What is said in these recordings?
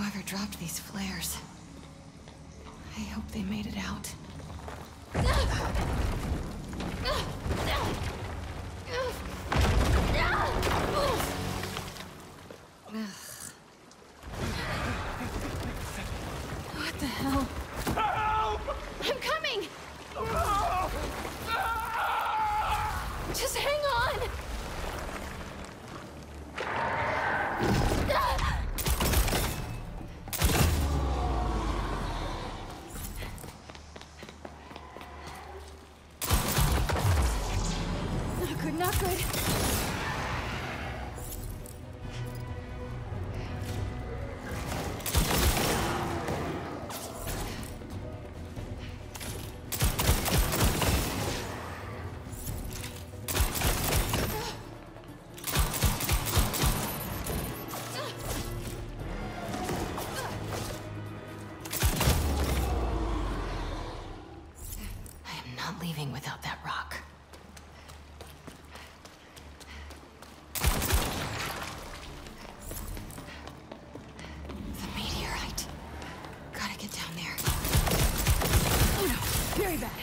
Whoever dropped these flares. I hope they made it out. What the hell? Help! I'm coming! Just hang on! Not good, not good. Leaving without that rock. The meteorite. Gotta get down there. Oh no, very bad.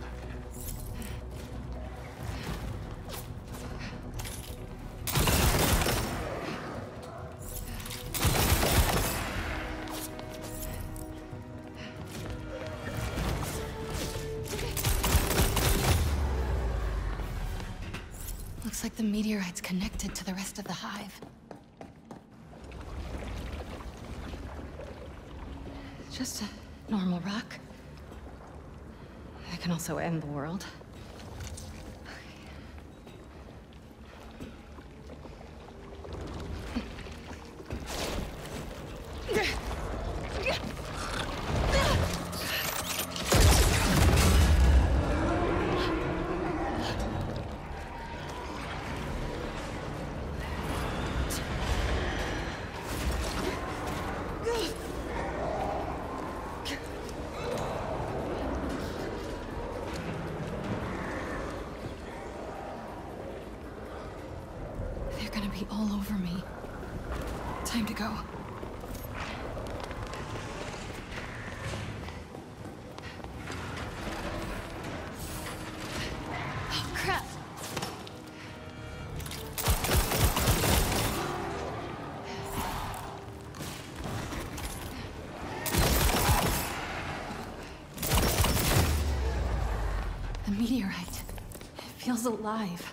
Looks like the meteorite's connected to the rest of the hive. Just a normal rock. That can also end the world. They're gonna be all over me. Time to go. Oh, crap! The meteorite. It feels alive.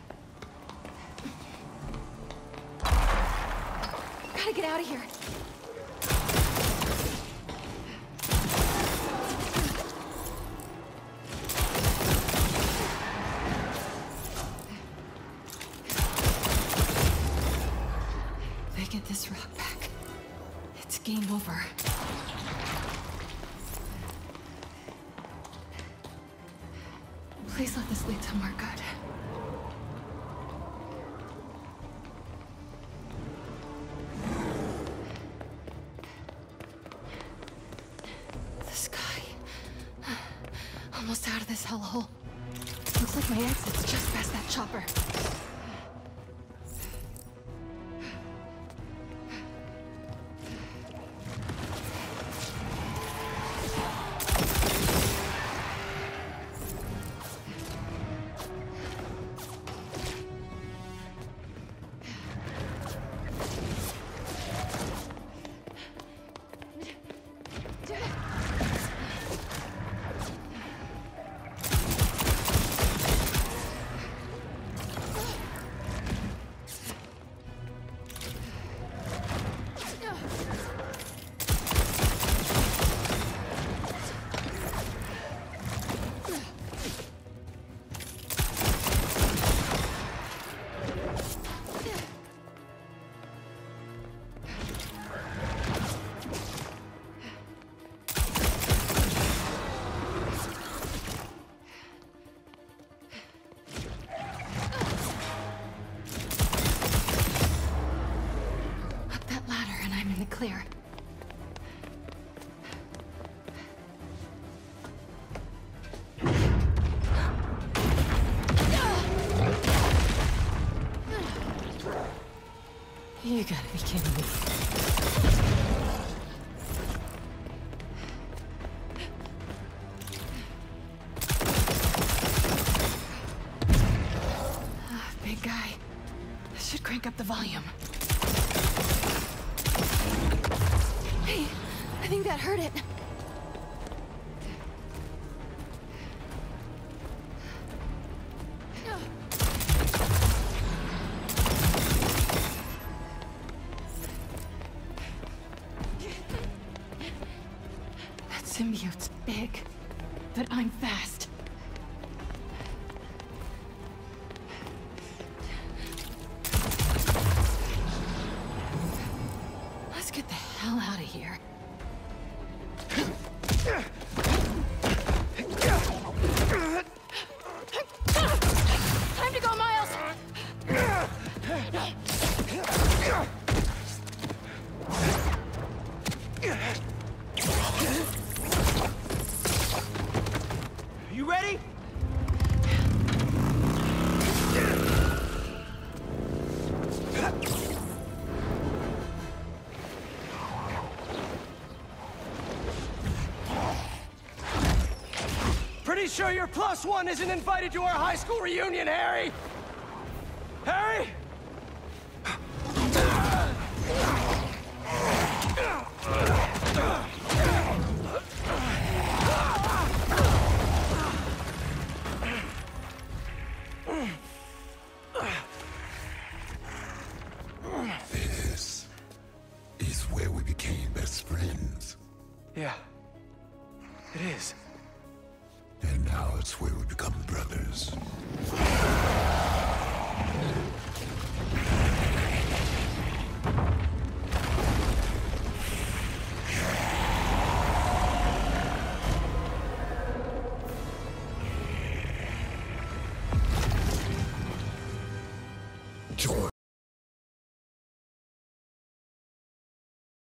Gotta get out of here. If they get this rock back, it's game over. Please let this lead somewhere good. Almost out of this hellhole. Looks like my exit's just past that chopper. Clear. You gotta be kidding me. should crank up the volume. Hey, I think that hurt it. That symbiote's big, but I'm fast. Let's get the hell out of here. Time to go, Miles! You ready? Pretty sure your +1 isn't invited to our high school reunion, Harry! Harry? This is where we became best friends. Yeah, it is. And now it's where we become brothers. Join